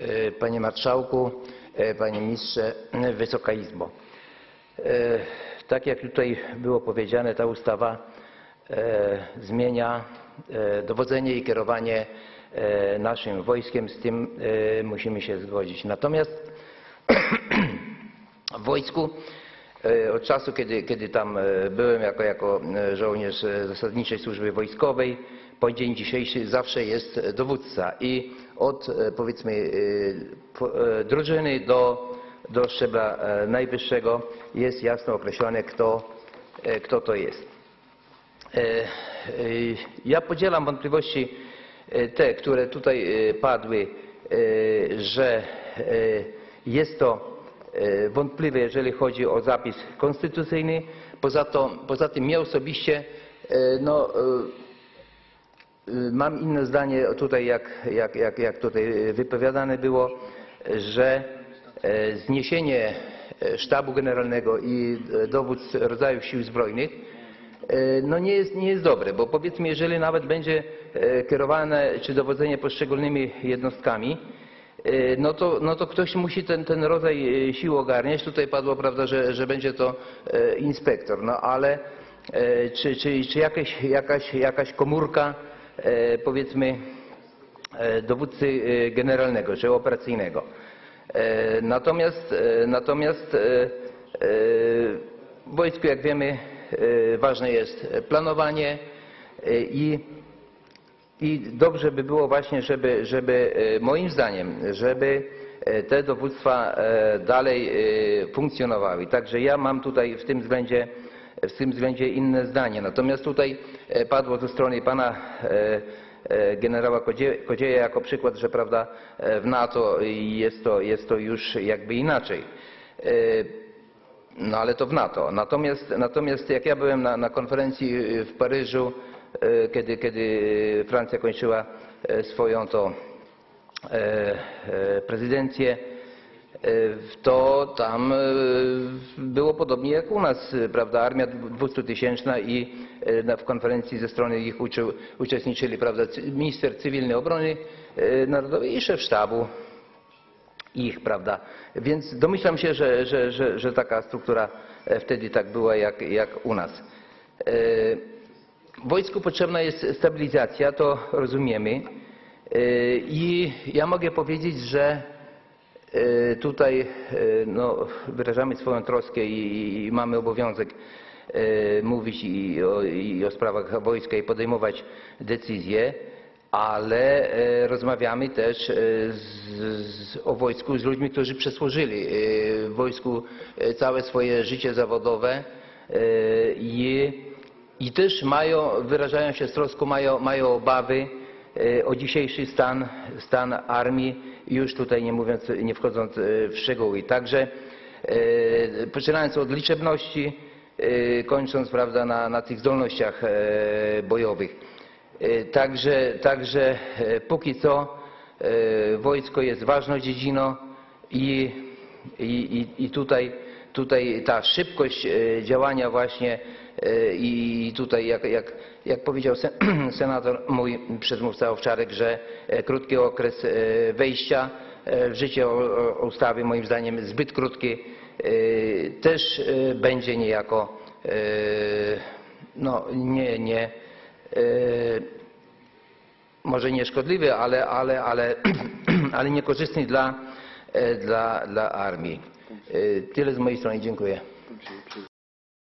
Panie Marszałku, Panie Ministrze, Wysoka Izbo. Tak jak tutaj było powiedziane, ta ustawa zmienia dowodzenie i kierowanie naszym wojskiem, z tym musimy się zgodzić. Natomiast w wojsku od czasu, kiedy tam byłem jako żołnierz zasadniczej służby wojskowej, po dzień dzisiejszy zawsze jest dowódca i od powiedzmy drużyny do szczebla najwyższego jest jasno określone, kto to jest. Ja podzielam wątpliwości te, które tutaj padły, że jest to wątpliwe, jeżeli chodzi o zapis konstytucyjny. Poza tym mnie osobiście mam inne zdanie tutaj, jak tutaj wypowiadane było, że zniesienie sztabu generalnego i dowódcy rodzajów sił zbrojnych nie jest dobre, bo powiedzmy, jeżeli nawet będzie kierowane czy dowodzenie poszczególnymi jednostkami, no to ktoś musi ten rodzaj sił ogarniać. Tutaj padło, prawda, że będzie to inspektor, no ale czy jakaś komórka powiedzmy dowódcy generalnego czy operacyjnego. Natomiast w wojsku, jak wiemy, ważne jest planowanie i dobrze by było właśnie, żeby moim zdaniem, żeby te dowództwa dalej funkcjonowały. Także ja mam tutaj w tym względzie inne zdanie. Natomiast tutaj padło ze strony pana generała Kodzieja jako przykład, że prawda, w NATO jest to już jakby inaczej. No ale to w NATO. Natomiast jak ja byłem na konferencji w Paryżu, kiedy Francja kończyła swoją prezydencję, to tam było podobnie jak u nas, prawda, armia 200-tysięczna i w konferencji ze strony ich uczestniczyli, prawda, minister cywilny obrony narodowej i szef sztabu ich, prawda. Więc domyślam się, że taka struktura wtedy tak była jak u nas. W wojsku potrzebna jest stabilizacja, to rozumiemy. I ja mogę powiedzieć, że tutaj wyrażamy swoją troskę i mamy obowiązek mówić i o sprawach wojska i podejmować decyzje, ale rozmawiamy też o wojsku z ludźmi, którzy przesłużyli w wojsku całe swoje życie zawodowe i też wyrażają się z troską, mają obawy o dzisiejszy stan armii, już tutaj nie wchodząc w szczegóły. Także poczynając od liczebności, kończąc, prawda, na tych zdolnościach bojowych. Także póki co wojsko jest ważną dziedziną i tutaj ta szybkość działania właśnie i tutaj jak powiedział senator, mój przedmówca Owczarek, że krótki okres wejścia w życie ustawy, moim zdaniem zbyt krótki, też będzie niejako może nie szkodliwy, ale niekorzystny dla armii. Tyle z mojej strony. Dziękuję.